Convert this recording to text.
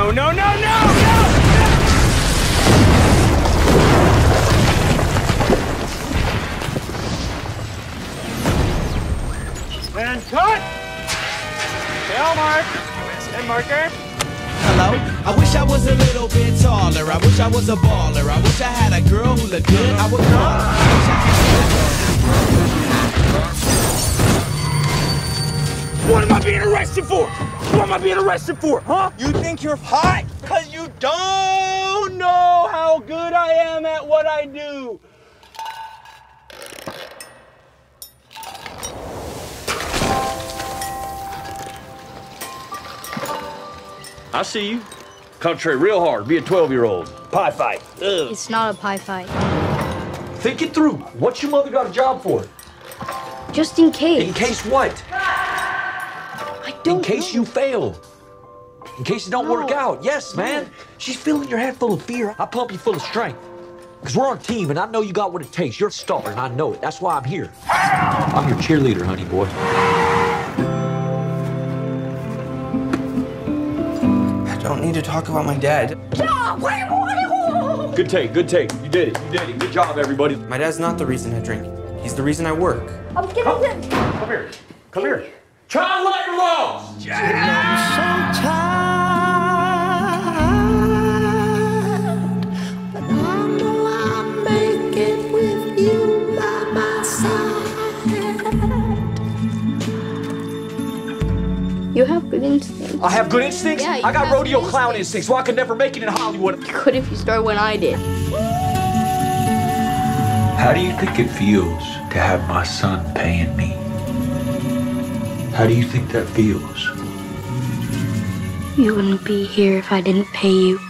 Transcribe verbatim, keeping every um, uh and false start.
No, no, no, no, no! And cut! Tail mark. And marker. Hello? I wish I was a little bit taller. I wish I was a baller. I wish I had a girl who looked good. I would call her. I wish I had What am I being arrested for? What am I being arrested for, huh? You think you're hot because you don't know how good I am at what I do. I see you. Concentrate real hard. Be a twelve-year-old. Pie fight. Ugh. It's not a pie fight. Think it through. What's your mother got a job for? Just in case. In case what? I don't In case know. you fail. In case it don't No. work out. Yes, man. She's filling your head full of fear. I pump you full of strength. Because we're on a team, and I know you got what it takes. You're a star, and I know it. That's why I'm here. I'm your cheerleader, honey boy. I don't need to talk about my dad. Good take, good take. You did it, you did it. Good job, everybody. My dad's not the reason I drink. He's the reason I work. I'm getting Come, it. come here. Come here. Try and light your logs. You have good instincts. I have good instincts. Yeah, you I got have rodeo good clown instincts. instincts, so I could never make it in Hollywood. You could if you started when I did. How do you think it feels to have my son paying me? How do you think that feels? You wouldn't be here if I didn't pay you.